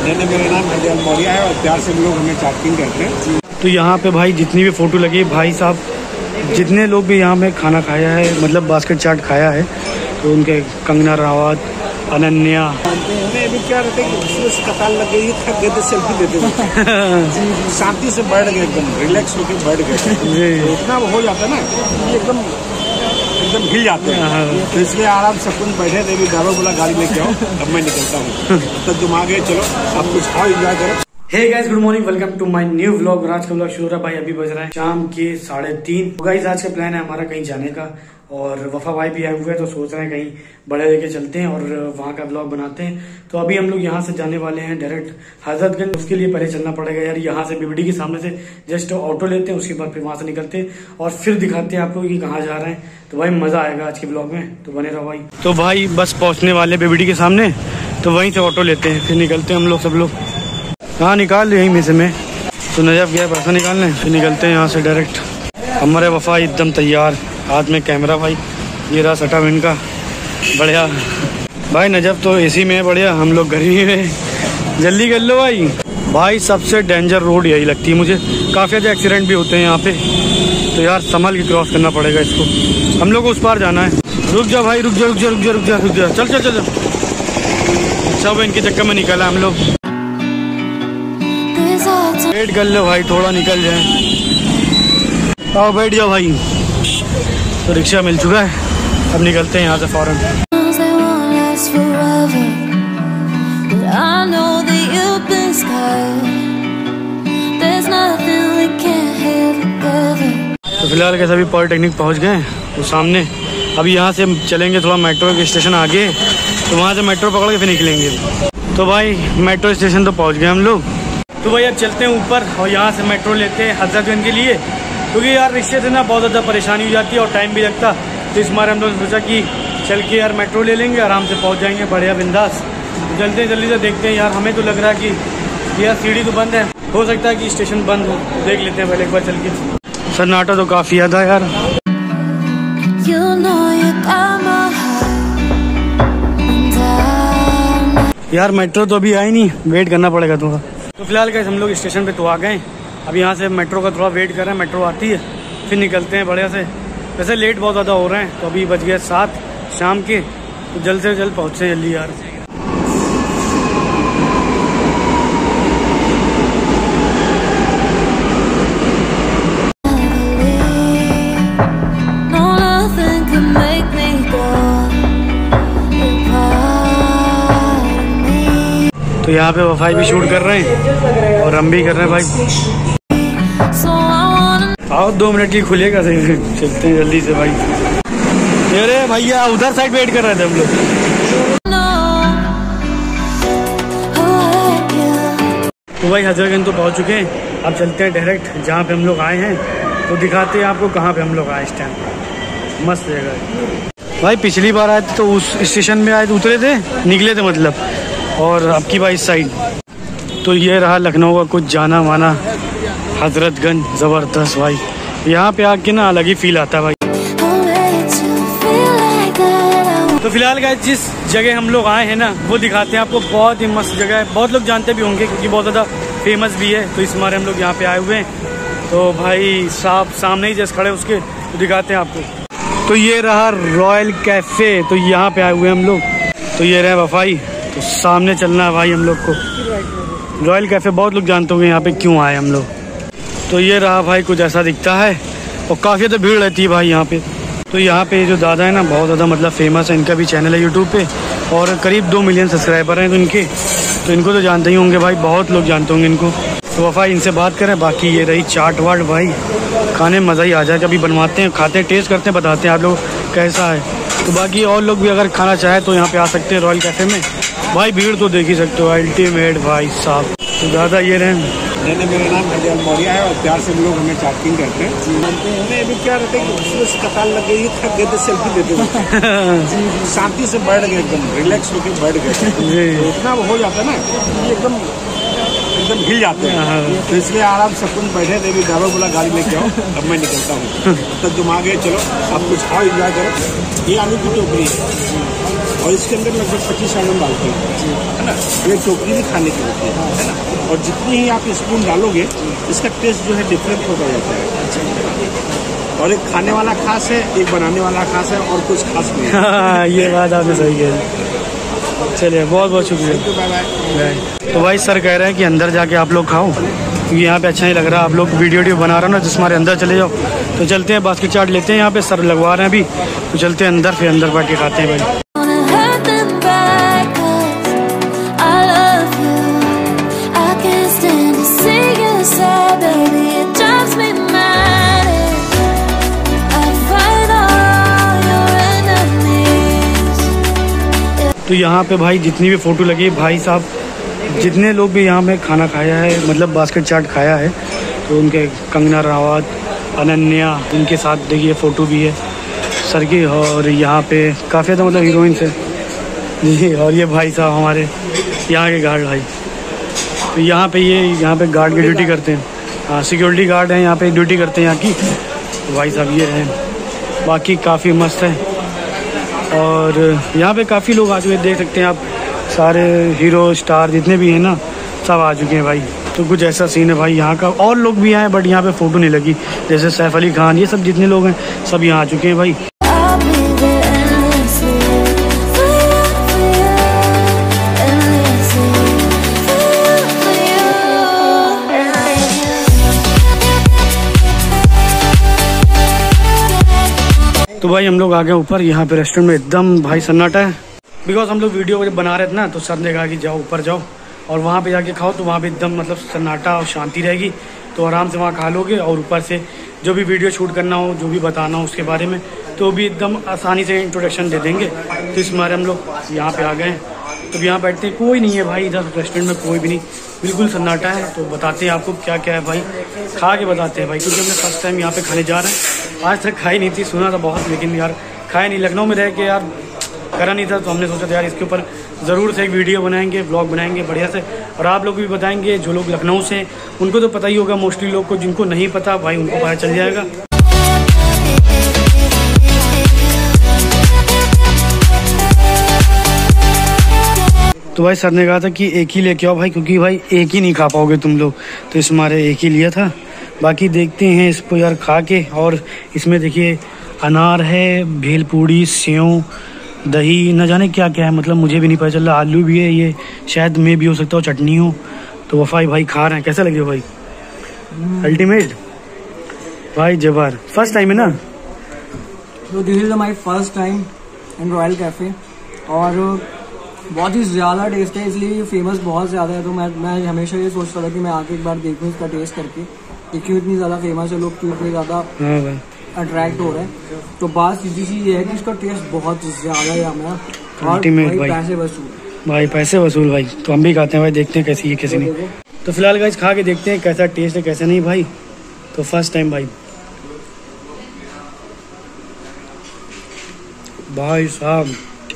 मेरा नाम हरदयाल मौर्य है और प्यार से लोग हमें चाटकिंग कहते हैं। तो यहाँ पे भाई जितनी भी फ़ोटो लगी भाई साहब जितने लोग भी यहाँ में खाना खाया है मतलब बास्केट चाट खाया है तो उनके कंगना रावत, अनन्या अभी क्या रहते हैं कि कतार लग गई थक गए थे सेल्फी लेते हुए शांति से बैठ गए एकदम रिलैक्स होकर बैठ गए। इतना हो जाता है ना एकदम एकदम हिल जाते हैं तो इसलिए आराम से सुकून बैठे थे। भी ड्राइवर बोला गाड़ी लेके आओ अब मैं निकलता हूँ तो तुम आगे चलो आप कुछ खाओ एंजॉय करो। Hey guys good morning welcome to my new vlog. आज का व्लॉग शुरू हो रहा है भाई। अभी बज रहा है शाम के 3:30। गाइस आज का प्लान है हमारा कहीं जाने का और वफा भाई भी आए हुए हैं तो सोच रहे हैं कहीं बड़े लेके चलते हैं और वहाँ का व्लॉग बनाते हैं। तो अभी हम लोग यहाँ से जाने वाले हैं डायरेक्ट हजरतगंज। उसके लिए पहले चलना पड़ेगा यार यहाँ से बीबीडी के सामने से जस्ट ऑटो लेते हैं उसके बाद फिर वहां से निकलते हैं और फिर दिखाते हैं आपको कि कहाँ जा रहे हैं। तो भाई मजा आएगा आज के ब्लॉग में तो बने रहो भाई। तो भाई बस पहुंचने वाले बीबीडी के सामने तो वहीं से ऑटो लेते हैं फिर निकलते हैं हम लोग सब लोग। हाँ निकाल यहीं में से मैं तो नजब गया पैसा निकालने फिर निकलते हैं यहाँ से डायरेक्ट। हमारे वफा एकदम तैयार हाथ में कैमरा भाई ये रहा सटा विन का बढ़िया भाई। नजब तो एसी में है बढ़िया हम लोग गर्मी में। जल्दी कर लो भाई। भाई सबसे डेंजर रोड यही लगती है मुझे। काफ़ी ज़्यादा एक्सीडेंट भी होते हैं यहाँ पे तो यार संभल के क्रॉस करना पड़ेगा इसको। हम लोग को उस पार जाना है। रुक जा भाई रुक जा रुक जा रुक जा रुक जा रुक जा चल चल चल। अच्छा भाई इनके चक्कर में निकला हम लोग। वेट कर लो भाई थोड़ा निकल जाए। आओ बैठ जाओ भाई। तो रिक्शा मिल चुका है अब निकलते हैं यहाँ से फौरन। तो फिलहाल कैसे अभी पॉलिटेक्निक पहुँच गए वो सामने। अभी यहाँ से चलेंगे थोड़ा मेट्रो के स्टेशन आगे तो वहाँ से मेट्रो पकड़ के फिर निकलेंगे। तो भाई मेट्रो स्टेशन तो पहुँच गए हम लोग। तो भाई अब चलते हैं ऊपर और यहाँ से मेट्रो लेते हैं हजरतगंज के लिए क्योंकि यार रिक्शे से ना बहुत ज़्यादा परेशानी हो जाती है और टाइम भी लगता। तो इस बार हम लोग सोचा कि चल के यार मेट्रो ले लेंगे आराम से पहुँच जाएंगे बढ़िया बिंदास। तो चलते हैं जल्दी से देखते हैं यार। हमें तो लग रहा है कि यार सीढ़ी तो बंद है हो सकता है कि स्टेशन बंद हो। देख लेते हैं पहले एक बार चल के। सन्नाटा तो काफ़ी ज़्यादा यार। यार मेट्रो तो अभी आई नहीं वेट करना पड़ेगा थोड़ा। तो फिलहाल गाइस हम लोग स्टेशन पे तो आ गए। अब यहाँ से मेट्रो का थोड़ा वेट कर रहे हैं। मेट्रो आती है फिर निकलते हैं बढ़िया से। वैसे लेट बहुत ज़्यादा हो रहे हैं तो अभी बज गए 7 शाम के तो जल्द से जल्द पहुँचे जल्दी यार। तो यहाँ पे वफाई भी शूट कर रहे हैं और हम भी कर रहे हैं भाई। आओ 2 मिनट की खुलेगा सही चलते हैं जल्दी से भाई। अरे भैया उधर साइड वेट कर रहे थे हम लोग। तो भाई हजरतगंज तो पहुँच चुके हैं। अब चलते हैं डायरेक्ट जहाँ पे हम लोग आए हैं तो दिखाते हैं आपको कहाँ पे हम लोग आए इस टाइम। मस्त जगह है भाई। पिछली बार आए थे तो उस स्टेशन में आए उतरे थे निकले थे मतलब और अब की बार इस साइड। तो ये रहा लखनऊ का कुछ जाना माना हजरतगंज। ज़बरदस्त भाई यहाँ पे आके ना अलग ही फील आता है भाई। तो फिलहाल गाइस जिस जगह हम लोग आए हैं ना वो दिखाते हैं आपको। बहुत ही मस्त जगह है। बहुत लोग जानते भी होंगे क्योंकि बहुत ज़्यादा फेमस भी है। तो इस बार हम लोग यहाँ पे आए हुए हैं तो भाई साहब सामने ही जैसे खड़े उसके तो दिखाते हैं आपको। तो ये रहा रॉयल कैफ़े तो यहाँ पे आए हुए हैं हम लोग। तो ये रहे वफाई तो सामने चलना है भाई हम लोग को। रॉयल कैफ़े बहुत लोग जानते होंगे यहाँ पे क्यों आए हम लोग। तो ये रहा भाई कुछ ऐसा दिखता है और काफ़ी ज़्यादा भीड़ रहती है भाई यहाँ पे। तो यहाँ पे जो दादा है ना बहुत ज़्यादा मतलब फेमस है। इनका भी चैनल है यूट्यूब पे और करीब 2 मिलियन सब्सक्राइबर हैं तो इनको तो जानते ही होंगे भाई। बहुत लोग जानते होंगे इनको। तो वफा इनसे बात करें। बाकी ये रही चाट वाट भाई खाने में मज़ा ही आ जाए। कभी बनवाते हैं खाते हैं टेस्ट करते हैं बताते हैं आप लोग कैसा है। तो बाकी और लोग भी अगर खाना चाहे तो यहाँ पे आ सकते हैं रॉयल कैफ़े में। भाई भीड़ तो देख ही सकते हो अल्टीमेट भाई साहब। तो दादा ये रहे मेरा नाम हरदयाल मौर्य है और प्यार से लोग हमें चाटकिंग कहते हैं। अभी क्या रहते हैं कि कतार लग गई थक गए थे सेल्फी लेते हुए शांति से बैठ गए एकदम रिलैक्स होकर बैठ गए। इतना हो जाता है ना एकदम एकदम हिल जाते हैं तो इसलिए आराम से सुकून बैठे थे। भी ड्राइवर बोला गाड़ी लेके आओ अब मैं निकलता हूँ तो तुम आगे चलो आप कुछ खाओ एंजॉय करो। ये आलू की टोकरी है और इसके अंदर लगभग 25 आइटम डालते हैं, है ना। ये टोकरी भी खाने की होती है ना। और जितनी ही आप स्पून डालोगे इसका टेस्ट जो है डिफरेंट होता जाता है। और एक खाने वाला खास है, एक बनाने वाला खास है, और कुछ खास नहीं है। ये बात आपने सही कही। चलिए बहुत बहुत शुक्रिया। Bye bye. तो भाई सर कह रहे हैं कि अंदर जाके आप लोग खाओ, क्योंकि यहाँ पे अच्छा नहीं लग रहा। आप लोग वीडियो बना रहे हो ना, जिस हमारे अंदर चले जाओ। तो चलते हैं, बास्केट चाट लेते हैं, यहाँ पे सर लगवा रहे हैं अभी। तो चलते हैं अंदर, फिर अंदर बैठ के खाते हैं भाई। तो यहाँ पे भाई जितनी भी फ़ोटो लगी भाई साहब, जितने लोग भी यहाँ में खाना खाया है, मतलब बास्केट चाट खाया है, तो उनके कंगना रनावत, अनन्या, इनके साथ देखिए फ़ोटो भी है सर की। और यहाँ पे काफ़ी ज़्यादा मतलब हीरोइंस है जी। और ये भाई साहब हमारे यहाँ के गार्ड भाई, तो यहाँ पे गार्ड की ड्यूटी करते हैं। हाँ, सिक्योरिटी गार्ड हैं यहाँ पे, ड्यूटी करते हैं यहाँ की। तो भाई साहब ये हैं, बाकी काफ़ी मस्त है। और यहाँ पे काफ़ी लोग आ चुके हैं, देख सकते हैं आप, सारे हीरो स्टार जितने भी हैं ना, सब आ चुके हैं भाई। तो कुछ ऐसा सीन है भाई यहाँ का। और लोग भी आए बट यहाँ पे फ़ोटो नहीं लगी, जैसे सैफ अली खान, ये सब जितने लोग हैं सब यहाँ आ चुके हैं भाई। तो भाई हम लोग आ गए ऊपर। यहाँ पे रेस्टोरेंट में एकदम भाई सन्नाटा है, बिकॉज हम लोग वीडियो बना रहे थे ना, तो सर ने कहा कि जाओ ऊपर जाओ और वहाँ पे जाके खाओ। तो वहाँ पे एकदम मतलब सन्नाटा और शांति रहेगी, तो आराम से वहाँ खा लोगे। और ऊपर से जो भी वीडियो शूट करना हो, जो भी बताना हो उसके बारे में, तो भी एकदम आसानी से इंट्रोडक्शन दे देंगे। तो इस मारे हम लोग यहाँ पे आ गए हैं। तो यहाँ बैठते हैं, कोई नहीं है भाई इधर रेस्टोरेंट में, कोई भी नहीं, बिल्कुल सन्नाटा है। तो बताते हैं आपको क्या क्या है भाई, खा के बताते हैं भाई, क्योंकि हमने फर्स्ट टाइम यहाँ पे खाने जा रहे हैं। आज तक खाई नहीं थी, सुना था बहुत, लेकिन यार खाए नहीं। लखनऊ में रह के यार करा नहीं था, तो हमने सोचा था यार इसके ऊपर ज़रूर से एक वीडियो बनाएंगे, ब्लॉग बनाएंगे बढ़िया से, और आप लोग भी बताएंगे। जो लोग लखनऊ से हैं उनको तो पता ही होगा, मोस्टली लोग को, जिनको नहीं पता भाई उनको पता चल जाएगा। तो भाई सर ने कहा था कि एक ही लेके आओ भाई, क्योंकि भाई एक ही नहीं खा पाओगे तुम लोग, तो इस मारे एक ही लिया था। बाकी देखते हैं इसको यार खा के। और इसमें देखिए अनार है, भेलपूड़ी, सेव, दही, न जाने क्या क्या है, मतलब मुझे भी नहीं पता चल रहा। आलू भी है, ये शायद में भी हो सकता हो, चटनी हो। तो वफाई भाई खा रहे हैं, कैसा लगे भाई? अल्टीमेट भाई, जबर। फर्स्ट टाइम है ना? तो this is my first time in royal cafe, और बहुत ही ज़्यादा टेस्ट है, इसलिए ये फेमस बहुत ज़्यादा है। तो मैं हमेशा ये सोचता था कि मैं आके एक बार देखूँ इसका टेस्ट करके, कि क्यों इतनी ज़्यादा फेमस है, लोग क्यों इतनी ज़्यादा अट्रैक्ट हो रहे हैं। तो बात सीधी सी ये है कि इसका टेस्ट बहुत ज़्यादा है हमारा, और भाई पैसे वसूल भाई, पैसे वसूल भाई। तो हम भी खाते हैं भाई, देखते हैं कैसी है कैसी नहीं। तो फिलहाल गाइस खा के देखते हैं कैसा टेस्ट है कैसा नहीं भाई। तो फर्स्ट टाइम भाई, भाई साहब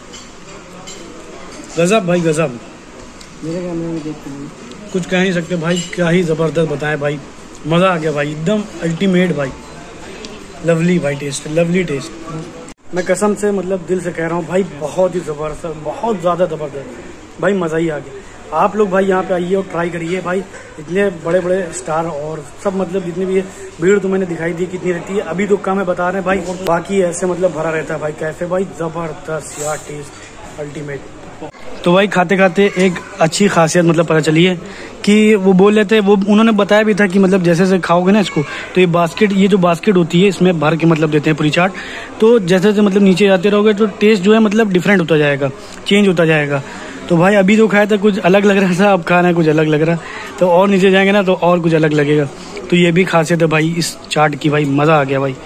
गजब भाई गजब, मेरे कैमरे में देखते हैं, कुछ कह नहीं सकते भाई, क्या ही ज़बरदस्त बताएं भाई, मज़ा आ गया भाई, एकदम अल्टीमेट भाई, लवली भाई टेस्ट, लवली टेस्ट। मैं कसम से मतलब दिल से कह रहा हूँ भाई, बहुत ही ज़बरदस्त, बहुत ज़्यादा ज़बरदस्त भाई, मज़ा ही आ गया। आप लोग भाई यहाँ पे आइए और ट्राई करिए भाई। इतने बड़े बड़े स्टार और सब मतलब जितने भी है, भीड़ तो मैंने दिखाई दी कितनी रहती है, अभी तो कम है बता रहे हैं भाई, बाकी ऐसे मतलब भरा रहता है भाई कैफे भाई, ज़बरदस्त यार टेस्ट अल्टीमेट। तो भाई खाते खाते एक अच्छी खासियत मतलब पता चली है कि वो बोल रहे थे, वो उन्होंने बताया भी था कि मतलब जैसे जैसे खाओगे ना इसको, तो ये जो बास्केट होती है इसमें भर के मतलब देते हैं पूरी चाट। तो जैसे जैसे मतलब नीचे जाते रहोगे तो टेस्ट जो है मतलब डिफरेंट होता जाएगा, चेंज होता जाएगा। तो भाई अभी जो खाया था कुछ अलग लग रहा था, अब खाना कुछ अलग लग रहा, तो और नीचे जाएंगे ना तो और कुछ अलग लगेगा। तो ये भी खासियत है भाई इस चाट की भाई, मज़ा आ गया भाई।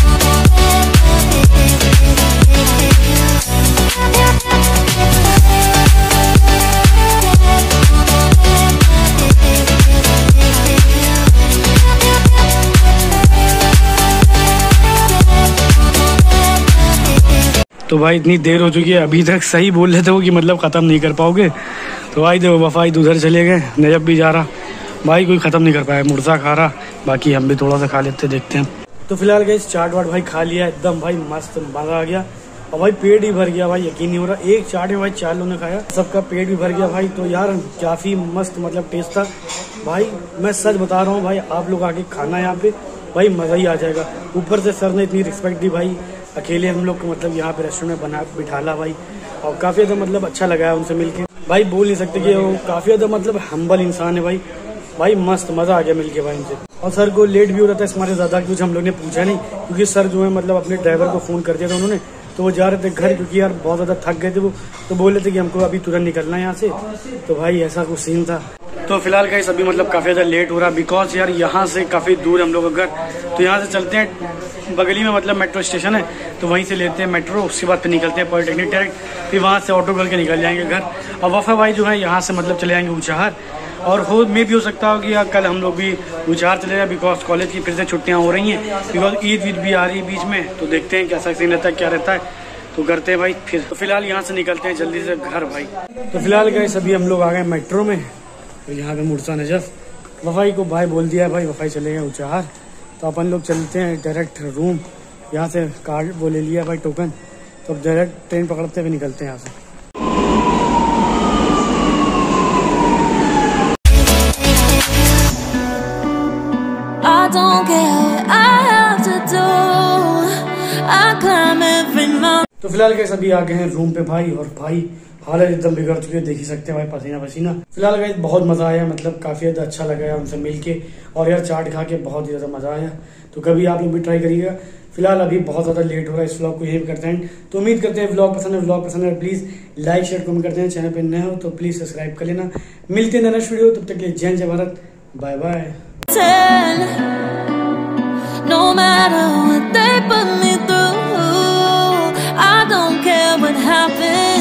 तो भाई इतनी देर हो चुकी है, अभी तक सही बोल रहे थे वो कि मतलब ख़त्म नहीं कर पाओगे। तो भाई देखो वफाई उधर चले गए, नजब भी जा रहा भाई, कोई ख़त्म नहीं कर पाया, मुर्जा खा रहा, बाकी हम भी थोड़ा सा खा लेते देखते हैं। तो फिलहाल गए चाट वाट भाई खा लिया एकदम भाई मस्त, मज़ा आ गया। और भाई पेट भी भर गया भाई, यकीन नहीं हो रहा। एक चाट में भाई 4 लोगों ने खाया, सबका पेट भी भर गया भाई। तो यार काफ़ी मस्त मतलब टेस्ट था भाई, मैं सच बता रहा हूँ भाई, आप लोग आके खाना यहाँ पे भाई, मज़ा ही आ जाएगा। ऊपर से सर ने इतनी रिस्पेक्ट दी भाई, अकेले हम लोग को मतलब यहाँ पे रेस्टोरेंट में बना बिठाला भाई, और काफ़ी ज़्यादा मतलब अच्छा लगा है उनसे मिलके भाई। बोल नहीं सकते कि वो काफ़ी ज़्यादा मतलब हम्बल इंसान है भाई। भाई मस्त मज़ा आ गया मिलके भाई इनसे। और सर को लेट भी हो रहा था इस मारे ज़्यादा, कुछ हम लोग ने पूछा नहीं, क्योंकि सर जो है मतलब अपने ड्राइवर को फ़ोन कर दिया था उन्होंने, तो वो जा रहे थे घर, क्योंकि यार बहुत ज़्यादा थक गए थे वो, तो बोल रहे थे कि हमको अभी तुरंत निकलना है यहाँ से। तो भाई ऐसा कुछ सीन था। तो फिलहाल गाइस अभी मतलब काफ़ी ज़्यादा लेट हो रहा, बिकॉज यार यहाँ से काफ़ी दूर हम लोग का घर, तो यहाँ से चलते हैं, बगली में मतलब मेट्रो स्टेशन है, तो वहीं से लेते हैं मेट्रो, उसके बाद फिर निकलते हैं पॉलिटेक्निक डायरेक्ट, फिर वहाँ से ऑटो करके निकल जाएंगे घर। और वफा भाई जो है यहाँ से मतलब चले जाएंगे ऊंचाहार, और भी हो सकता हो कि यार कल हम लोग भी ऊंचाहार चले जाए, बिकॉज कॉलेज की फिर से छुट्टियाँ हो रही हैं, बिकॉज ईद भी आ रही है बीच में, तो देखते हैं कैसा सीन रहता है, क्या रहता है, तो करते हैं भाई फिर। तो फिलहाल यहाँ से निकलते हैं जल्दी से घर भाई। तो फिलहाल गाइस अभी हम लोग आ गए मेट्रो में, तो यहाँ पे मुर्सा नजफ वफाई को भाई बोल दिया है भाई, वफाई चले गए ऊंचाहार, तो अपन लोग चलते हैं डायरेक्ट रूम। यहाँ से कार्ड वो ले लिया भाई टोकन, तो अब डायरेक्ट ट्रेन पकड़ते हुए निकलते हैं यहाँ से। तो फिलहाल गाइस अभी आ गए हैं रूम पे भाई, और भाई हालत एकदम बिगड़ चुकी है, देख ही सकते हैं भाई, पसीना पसीना। फिलहाल गाइस बहुत मजा आया, मतलब काफी ज्यादा अच्छा लगा है उनसे मिलके, और यार चाट खा के बहुत ही ज्यादा मजा आया, तो कभी आप लोग भी ट्राई करिएगा। फिलहाल अभी बहुत ज्यादा लेट हो रहा है, इस व्लॉग को यही करते हैं, तो उम्मीद करते हैं व्लॉग पसंद है प्लीज लाइक शेयर कमेंट करते हैं, चैनल पे नए हो तो प्लीज सब्सक्राइब कर लेना। मिलते हैं नेक्स्ट वीडियो, तब तक के लिए जय जय Bharat, bye bye. No matter what they put me through, I don't care what happens.